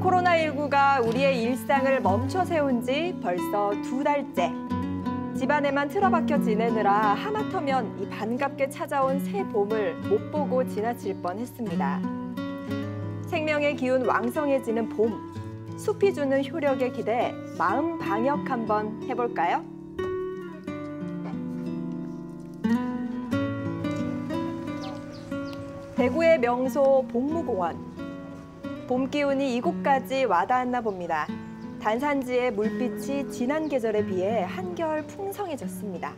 코로나19가 우리의 일상을 멈춰 세운 지 벌써 2달째. 집안에만 틀어박혀 지내느라 하마터면 이 반갑게 찾아온 새 봄을 못 보고 지나칠 뻔했습니다. 생명의 기운 왕성해지는 봄. 숲이 주는 효력에 기대 마음 방역 한번 해볼까요? 대구의 명소 복무공원. 봄 기운이 이곳까지 와닿았나 봅니다. 단산지의 물빛이 지난 계절에 비해 한결 풍성해졌습니다.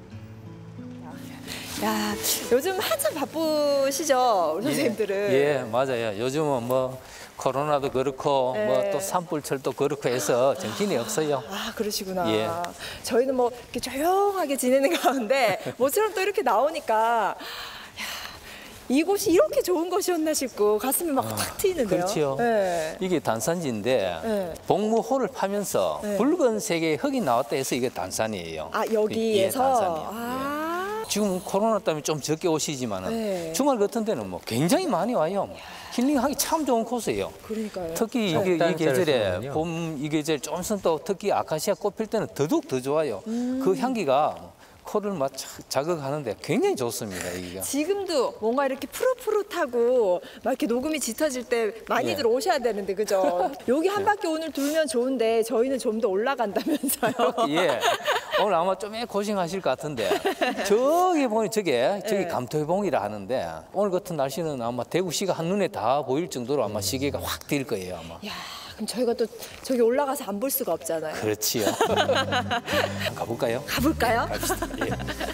야, 요즘 한참 바쁘시죠, 우리 선생님들은? 예, 맞아요. 요즘은 뭐 코로나도 그렇고 네. 뭐 또 산불철도 그렇고 해서 정신이 없어요. 아, 그러시구나. 예. 저희는 뭐 이렇게 조용하게 지내는 가운데 모처럼 또 이렇게 나오니까 이곳이 이렇게 좋은 곳이었나 싶고 가슴이 막 탁 트이는데요. 그렇지요. 네. 이게 단산지인데 네. 복무호를 파면서 네. 붉은색의 흙이 나왔다 해서 이게 단산이에요. 아, 여기에서? 예, 단산이요. 아. 예. 지금 코로나 때문에 좀 적게 오시지만은 네. 주말 같은 데는 뭐 굉장히 많이 와요. 힐링하기 참 좋은 코스예요. 그러니까요. 특히 네. 이 계절에 쓰는군요. 봄 이 계절 좀 있으면 또 특히 아카시아 꽃 필 때는 더더욱 더 좋아요. 그 향기가 코를 막 자극하는데 굉장히 좋습니다. 이게. 지금도 뭔가 이렇게 푸릇푸릇하고 막 이렇게 녹음이 짙어질 때 많이들 예. 오셔야 되는데, 그죠? 여기 한 바퀴 오늘 돌면 좋은데 저희는 좀 더 올라간다면서요. 예. 오늘 아마 좀 고생하실 것 같은데 저기 보니 저기 네. 감토해봉이라 하는데 오늘 같은 날씨는 아마 대구시가 한눈에 다 보일 정도로 아마 시계가 확 뜰 거예요 아마. 야, 그럼 저희가 또 저기 올라가서 안 볼 수가 없잖아요. 그렇지요. 가볼까요? 가볼까요? 갑시다. 예.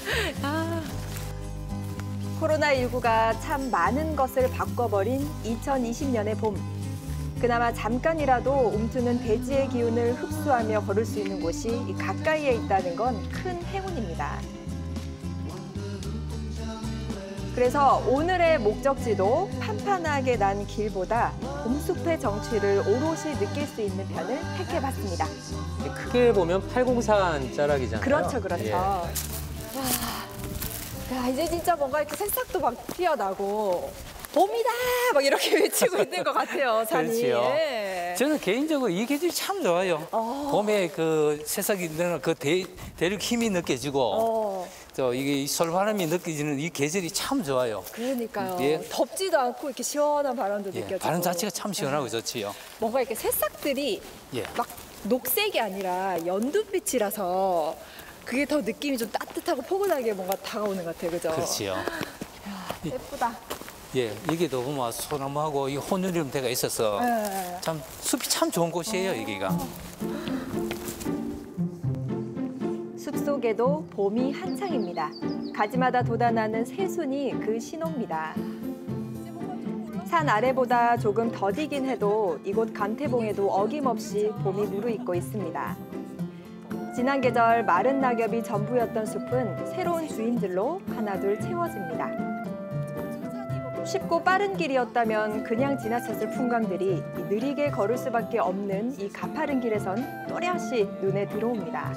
코로나19가 참 많은 것을 바꿔버린 2020년의 봄. 그나마 잠깐이라도 움트는 대지의 기운을 흡수하며 걸을 수 있는 곳이 가까이에 있다는 건 큰 행운입니다. 그래서 오늘의 목적지도 판판하게 난 길보다 봄숲의 정취를 오롯이 느낄 수 있는 편을 택해봤습니다. 크게 보면 803 자락이잖아요. 그렇죠, 그렇죠. 예. 와, 야, 이제 진짜 뭔가 이렇게 새싹도 막 피어나고 봄이다! 막 이렇게 외치고 있는 것 같아요, 산이. 그렇지요. 예. 저는 개인적으로 이 계절이 참 좋아요. 봄에 그 새싹이 드는 그 대륙 힘이 느껴지고 또 이게 솔바람이 느껴지는 이 계절이 참 좋아요. 그러니까요. 예. 덥지도 않고 이렇게 시원한 바람도 예, 느껴지고. 바람 자체가 참 시원하고 좋지요. 뭔가 이렇게 새싹들이 예. 막 녹색이 아니라 연두빛이라서 그게 더 느낌이 좀 따뜻하고 포근하게 뭔가 다가오는 것 같아요, 그죠? 그렇지요. 예쁘다. 예, 여기도 보면 소나무하고 이 혼유림대가 있어서 예. 참 숲이 참 좋은 곳이에요, 여기가. 숲속에도 봄이 한창입니다. 가지마다 돋아나는 새순이 그 신호입니다. 산 아래보다 조금 더디긴 해도 이곳 감태봉에도 어김없이 봄이 무르익고 있습니다. 지난 계절 마른 낙엽이 전부였던 숲은 새로운 주인들로 하나둘 채워집니다. 쉽고 빠른 길이었다면 그냥 지나쳤을 풍광들이 느리게 걸을 수밖에 없는 이 가파른 길에선 또렷이 눈에 들어옵니다.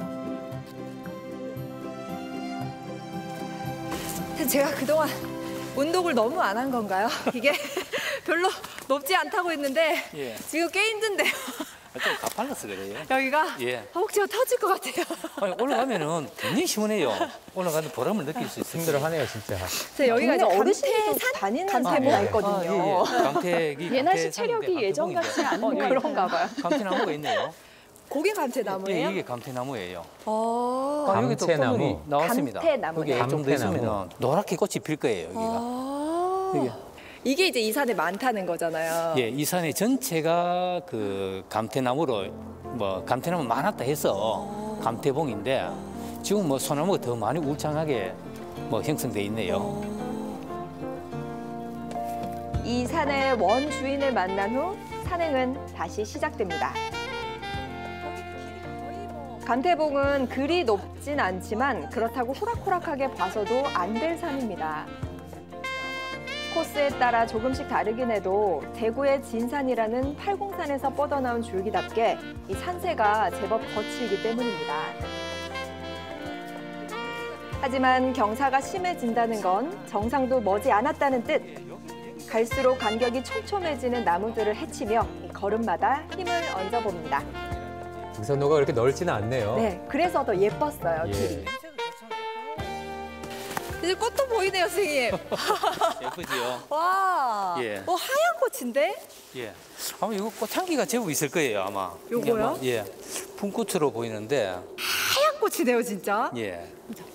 제가 그동안 운동을 너무 안 한 건가요? 이게 별로 높지 않다고 했는데 예. 지금 꽤 힘든데요. 좀 가팔라서 그래요. 여기가 예. 허벅지가 터질 것 같아요. 아니, 올라가면은 굉장히 시원해요. 올라가는 보람을 느낄 수 있어요. 힘들어하네요, 진짜. 여기가 이제 어르신들도 감태산 다니는 감태봉 산이 있거든요. 예. 감태기 예나씨 체력이 예전 같지 않은 그런가 봐요. 감태나무가 있네요. 고개 감태나무예요? 예, 이게 감태나무예요. 어. 아, 여기 또 감태나무? 꽃들이 나왔습니다. 감태나무네. 여기 좀더 감태나무. 있으면 노랗게 꽃이 필 거예요, 여기가. 아. 이게 이제 이 산에 많다는 거잖아요. 예, 이 산의 전체가 그 감태나무로 뭐 감태나무 많았다 해서 감태봉인데 지금 뭐 소나무가 더 많이 울창하게 뭐 형성돼 있네요. 이 산의 원주인을 만난 후 산행은 다시 시작됩니다. 감태봉은 그리 높진 않지만 그렇다고 호락호락하게 봐서도 안 될 산입니다. 코스에 따라 조금씩 다르긴 해도 대구의 진산이라는 팔공산에서 뻗어나온 줄기답게 이 산세가 제법 거칠기 때문입니다. 하지만 경사가 심해진다는 건 정상도 머지 않았다는 뜻. 갈수록 간격이 촘촘해지는 나무들을 헤치며 걸음마다 힘을 얹어봅니다. 등산로가 그렇게 넓지는 않네요. 네, 그래서 더 예뻤어요, 예. 길이. 이제 꽃도 보이네요, 선생님. 예쁘지요? 와. 예. 하얀 꽃인데? 예. 아마 이거 꽃향기가 제법 있을 거예요, 아마. 이게 요거요? 아마, 예. 분꽃으로 보이는데, 하얀 꽃이네요, 진짜. 예.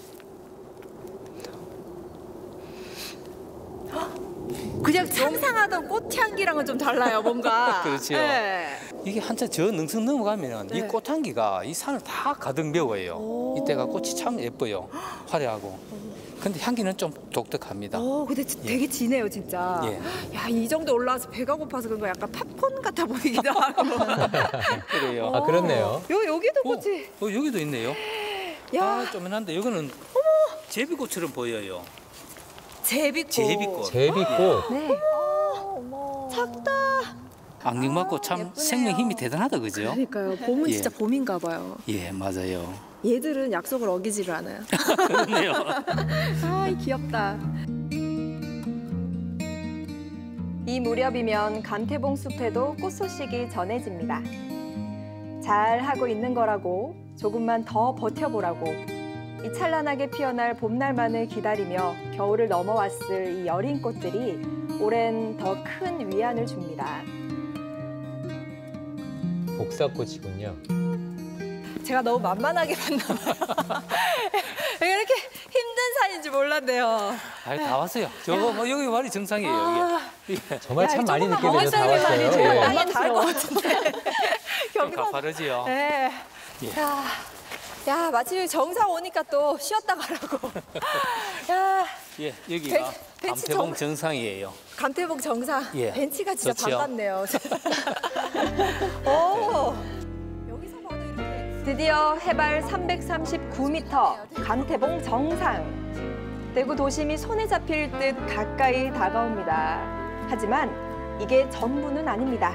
그냥 상상하던 꽃향기랑은 좀 달라요, 뭔가. 그렇죠. 네. 이게 한참 저 능선 넘어가면 이 네. 꽃향기가 이 산을 다 가득 메워요. 오. 이때가 꽃이 참 예뻐요. 화려하고. 근데 향기는 좀 독특합니다. 근데 되게 진해요, 진짜. 예. 야, 이 정도 올라와서 배가 고파서 그런 거 약간 팝콘 같아 보이기도 하고. 그래요. 아, 그렇네요. 여기도 꽃이. 여기도 있네요. 야, 아, 쪼만한데 여기는 제비꽃처럼 보여요. 제비꽃. 제비꽃. 제비꽃. 네. 작다. 안경 맞고 참 예쁘네요. 생명 힘이 대단하다, 그죠? 그러니까요. 봄은 예. 진짜 봄인가 봐요. 예, 맞아요. 얘들은 약속을 어기지를 않아요. 그렇네요. 아, 귀엽다. 이 무렵이면 감태봉 숲에도 꽃 소식이 전해집니다. 잘 하고 있는 거라고, 조금만 더 버텨보라고, 이 찬란하게 피어날 봄날만을 기다리며 겨울을 넘어왔을 이 여린 꽃들이 올해는 더 큰 위안을 줍니다. 복사꽃이군요. 제가 너무 만만하게 봤나 봐요. 이렇게 힘든 산인 줄 몰랐네요. 아, 다 왔어요. 저거 뭐 여기 말이 정상이에요, 여기. 예. 정말 참 많이 늦게 조금만 내려 다 먹었다는 왔어요. 말이 제가 예. 많이 닿을 것 같은데. 좀 가파르지요. 네. 예. 야, 마치 정상 오니까 또 쉬었다 가라고. 야, 예, 여기가 벤치 감태봉 정상이에요. 감태봉 정상. 예. 벤치가 진짜 좋지요. 반갑네요. 오. 여기서 봐도 이렇게. 드디어 해발 339m 감태봉 정상. 대구 도심이 손에 잡힐 듯 가까이 다가옵니다. 하지만 이게 전부는 아닙니다.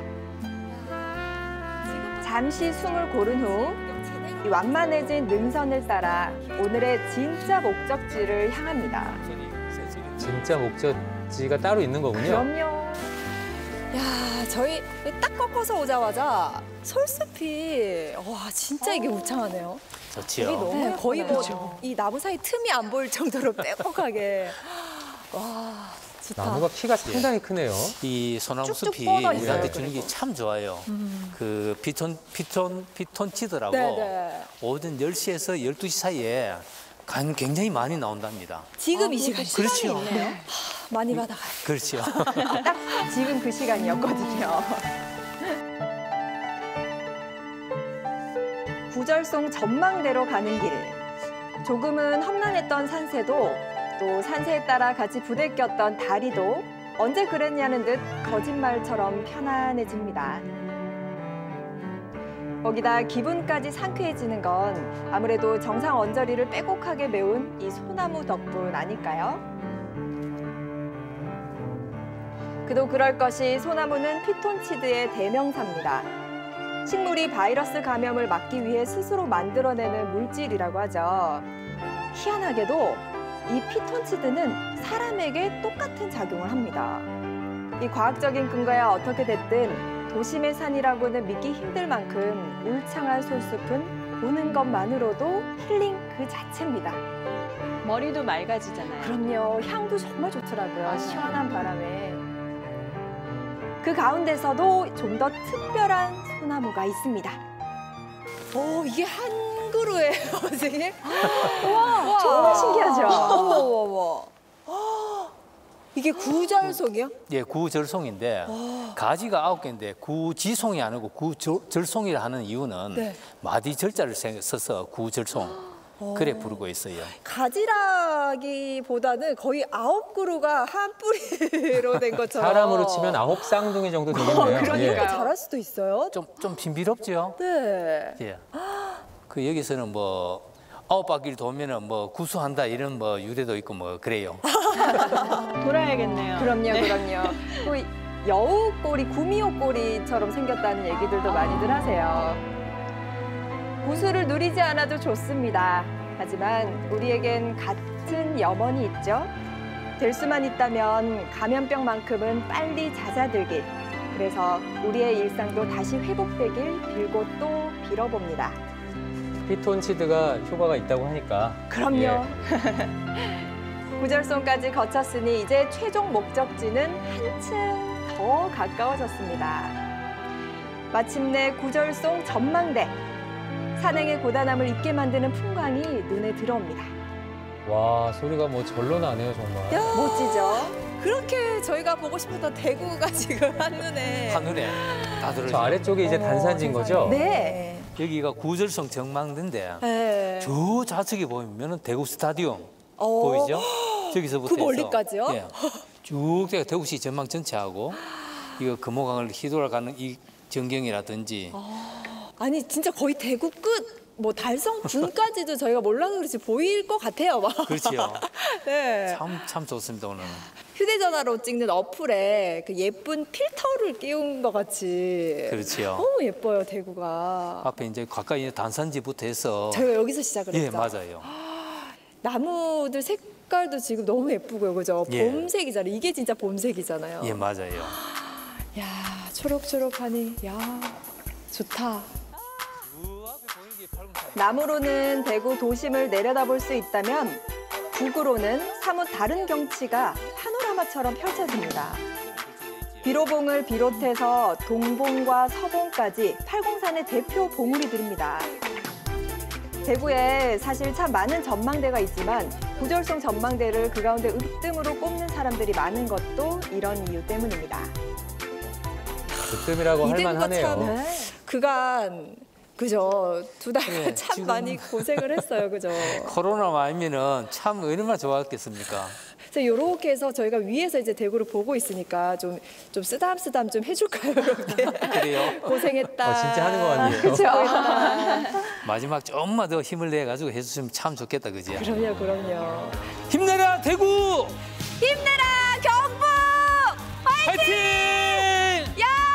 잠시 숨을 고른 후 이 완만해진 능선을 따라 오늘의 진짜 목적지를 향합니다. 진짜 목적지가 따로 있는 거군요. 그럼요. 야, 저희 딱 꺾어서 오자마자 솔숲이 와, 진짜 이게 우창하네요. 좋지요. 너무 네, 거의 뭐 예쁘네요. 이 나무 사이 틈이 안 보일 정도로 빼곡하게. 와, 좋다. 나무가 키가 상당히 크네요. 이 소나무 쭉쭉 숲이 뻗어 있어요, 우리한테 주는 그리고. 게 참 좋아요. 그 피톤치드라고 네. 오전 10시에서 12시 사이에 굉장히 많이 나온답니다. 지금 이 시간 그렇죠. 많이 받아가요. 그렇죠. 딱 지금 그 시간이었거든요. 구절송 전망대로 가는 길. 조금은 험난했던 산세도 또 산세에 따라 같이 부대꼈던 다리도 언제 그랬냐는 듯 거짓말처럼 편안해집니다. 거기다 기분까지 상쾌해지는 건 아무래도 정상 언저리를 빼곡하게 메운 이 소나무 덕분 아닐까요? 그도 그럴 것이 소나무는 피톤치드의 대명사입니다. 식물이 바이러스 감염을 막기 위해 스스로 만들어내는 물질이라고 하죠. 희한하게도 이 피톤치드는 사람에게 똑같은 작용을 합니다. 이 과학적인 근거야 어떻게 됐든 도심의 산이라고는 믿기 힘들 만큼 울창한 솔숲은 보는 것만으로도 힐링 그 자체입니다. 머리도 맑아지잖아요. 그럼요. 향도 정말 좋더라고요. 시원한 바람에. 그 가운데서도 좀 더 특별한 소나무가 있습니다. 오, 이게 한 그루예요, 선생님? 와, 정말 신기하죠? 어머. 이게 구절송이요? 예, 구절송인데 가지가 9개인데 구지송이 아니고 구절송이라 하는 이유는 네. 마디 절자를 써서 구절송 그래 부르고 있어요. 가지라기보다는 거의 9그루가 한 뿌리로 된 것처럼. 사람으로 치면 9쌍둥이 정도 되겠네요. 그러니까 잘할 수도 있어요. 좀 빈비롭죠? 네. 예. 그 여기서는 뭐 9바퀴를 돌면은 뭐 구수한다 이런 뭐 유래도 있고 뭐 그래요. 돌아야겠네요. 그럼요. 또 여우꼬리, 구미호꼬리처럼 생겼다는 얘기들도 많이들 하세요. 구수를 누리지 않아도 좋습니다. 하지만 우리에겐 같은 염원이 있죠. 될 수만 있다면 감염병만큼은 빨리 잦아들길. 그래서 우리의 일상도 다시 회복되길 빌고 또 빌어봅니다. 피톤치드가 효과가 있다고 하니까. 그럼요. 예. 구절송까지 거쳤으니 이제 최종 목적지는 한층 더 가까워졌습니다. 마침내 구절송 전망대. 산행의 고단함을 잊게 만드는 풍광이 눈에 들어옵니다. 와, 소리가 뭐 절로 나네요, 정말. 멋지죠? 그렇게 저희가 보고 싶었던 대구가 지금 한눈에. 하늘에 다 저 들어져. 아래쪽에 이제 단산지인 거죠? 네. 여기가 구절성 전망대인데 네. 저 좌측에 보면은 대구 스타디움 어. 보이죠? 저기서부터 그 멀리까지요? 예. 쭉 제가 대구시 전망 전체하고 이거 금호강을 휘돌아가는 이 전경이라든지 아니 진짜 거의 대구 끝. 뭐 달성 분까지도 저희가 몰라서 그렇지 보일 것 같아요. 막. 그렇지요. 네. 참 좋습니다 오늘은. 휴대전화로 찍는 어플에 그 예쁜 필터를 끼운 것 같이. 그렇지요. 너무 예뻐요 대구가. 앞에 이제 가까이 단산지부터 해서 저희가 여기서 시작을 예 했죠. 맞아요. 나무들 색깔도 지금 너무 예쁘고요, 그죠? 예. 봄색이잖아요. 이게 진짜 봄색이잖아요. 예 맞아요. 야 초록초록하니, 야 좋다. 남으로는 대구 도심을 내려다볼 수 있다면 북으로는 사뭇 다른 경치가 파노라마처럼 펼쳐집니다. 비로봉을 비롯해서 동봉과 서봉까지 팔공산의 대표 봉우리들입니다. 대구에 사실 참 많은 전망대가 있지만 구절송 전망대를 그 가운데 으뜸으로 꼽는 사람들이 많은 것도 이런 이유 때문입니다. 으뜸이라고 할 만하네요. 참 그간 그죠? 두 달 예, 참 지금- 많이 고생을 했어요, 그죠? 코로나 아니면은 참 얼마나 좋았겠습니까? 그래서 이렇게 해서 저희가 위에서 이제 대구를 보고 있으니까 좀 쓰담쓰담 좀 해줄까요, 이렇게? 그래요. 고생했다. 진짜 하는 거 아니에요? 그렇죠? 마지막 좀만 더 힘을 내 가지고 해주시면 참 좋겠다 그지? 그럼요. 힘내라 대구! 힘내라 경북! 화이팅!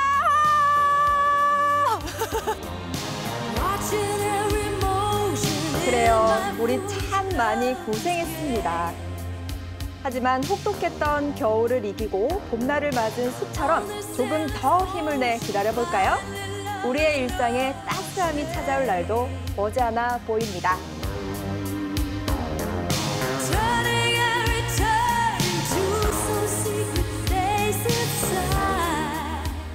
그래요. 우리 참 많이 고생했습니다. 하지만 혹독했던 겨울을 이기고 봄날을 맞은 숲처럼 조금 더 힘을 내 기다려볼까요? 우리의 일상에 따스함이 찾아올 날도 머지않아 보입니다.